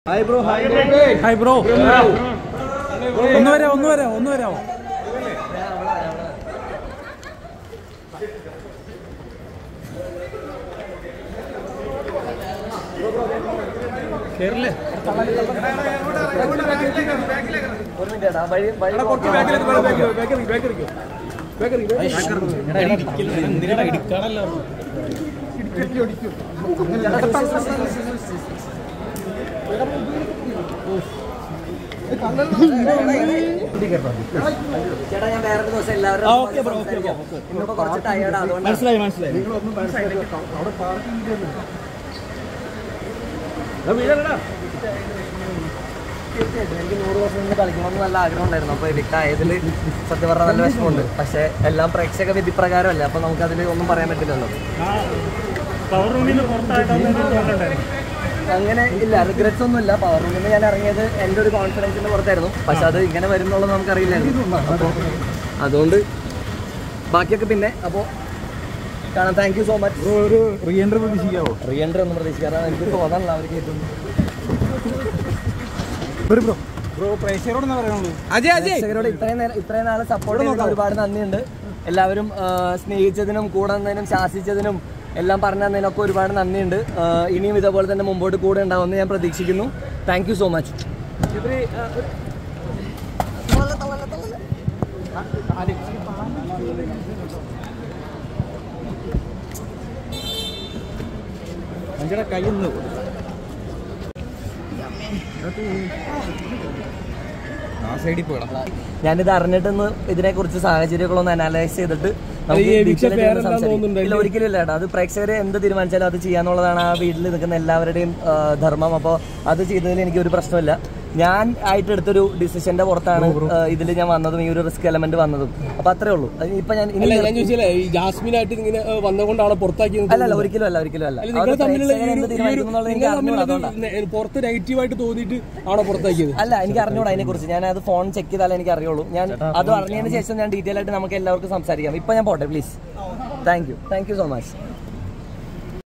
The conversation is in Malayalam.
Hi bro, hi bro. Hi bro. ഒന്ന് വരാമോ? കേറില്ലേ? ചേട്ടാ ഞാൻ വേറെ ദിവസം എല്ലാവരും കുറച്ച് ടയേർഡ് അതുകൊണ്ട് മനസ്സിലായി. തീർച്ചയായിട്ടും എനിക്ക് 100 വർഷം നിന്ന് കളിക്കണമെന്ന് നല്ല ആഗ്രഹം ഉണ്ടായിരുന്നു. അപ്പോൾ എവിക്റ്റായതിൽ സത്യം പറഞ്ഞാൽ നല്ല വിഷമമുണ്ട്. പക്ഷേ എല്ലാം പ്രേക്ഷക വിധിപ്രകാരമല്ല, അപ്പോൾ നമുക്കതിൽ ഒന്നും പറയാൻ പറ്റില്ലല്ലോ. അങ്ങനെ ഇല്ല, റിഗ്രറ്റ്സ് ഒന്നുമില്ല. പവർ റൂമിൽ നിന്ന് ഞാൻ ഇറങ്ങിയത് എൻ്റെ ഒരു കോൺഫിഡൻസിൻ്റെ പുറത്തായിരുന്നു. പക്ഷെ അത് ഇങ്ങനെ വരുന്നുള്ളത് നമുക്കറിയില്ലായിരുന്നു. അപ്പോൾ അതുകൊണ്ട് ബാക്കിയൊക്കെ പിന്നെ അപ്പോൾ കാണാം. Thank you so much. ഒരു റീ എൻട്രി പ്രതീക്ഷിക്കാവോ? റീ എൻട്രി ഒന്നും പ്രതീക്ഷിക്കാതെ എനിക്ക് തോന്നാനില്ല അവർക്ക് ഏറ്റവും പ്രേക്ഷകരോട് ഇത്രയും നാൾ സപ്പോർട്ട് ചെയ്തതിന് ഒരുപാട് നന്ദിയുണ്ട്. എല്ലാവരും സ്നേഹിച്ചതിനും കൂടെ നിന്നതിനും ശാസിച്ചതിനും എല്ലാം പറഞ്ഞു തന്നതിനൊക്കെ ഒരുപാട് നന്ദിയുണ്ട്. ഇനിയും ഇതേപോലെ തന്നെ മുമ്പോട്ട് കൂടെ ഉണ്ടാവുമെന്ന് ഞാൻ പ്രതീക്ഷിക്കുന്നു. Thank you so much. ഞാനിത് അറിഞ്ഞിട്ടൊന്ന് ഇതിനെക്കുറിച്ച് സാഹചര്യങ്ങളൊന്ന് അനലൈസ് ചെയ്തിട്ട് ഒരിക്കലും ഇല്ല ചേട്ടാ. അത് പ്രേക്ഷകർ എന്ത് തീരുമാനിച്ചാലും അത് ചെയ്യാന്നുള്ളതാണ് ആ വീട്ടിൽ നിൽക്കുന്ന എല്ലാവരുടെയും ധർമ്മം. അപ്പോൾ അത് ചെയ്തതിൽ എനിക്ക് ഒരു പ്രശ്നമില്ല. ഞാൻ ആയിട്ടെടുത്തൊരു ഡിസിഷന്റെ പുറത്താണ് ഇതിൽ ഞാൻ വന്നതും ഈ ഒരു റിസ്ക് എലമെന്റ് വന്നതും. അപ്പൊ അത്രേ ഉള്ളൂ. ഇപ്പൊ ഞാൻ ജാസ്മിനായിട്ട് ഇങ്ങനെ വന്നുകൊണ്ടാണ് പുറത്താക്കിയത്? അല്ല ഒരിക്കലും അല്ല. പുറത്ത് നെഗറ്റീവായിട്ട് തോന്നിയിട്ട് ആണോ പുറത്താക്കിയത്? അല്ല, എനിക്ക് അറിഞ്ഞൂടാ അതിനെക്കുറിച്ച്. ഞാൻ അത് ഫോൺ ചെക്ക് ചെയ്താലേ എനിക്ക് അറിയുള്ളൂ. ഞാൻ അത് അറിഞ്ഞതിന് ശേഷം ഞാൻ ഡീറ്റെയിൽ ആയിട്ട് നമുക്ക് എല്ലാവർക്കും സംസാരിക്കാം. ഇപ്പൊ ഞാൻ പോട്ടെ please. Thank you so much.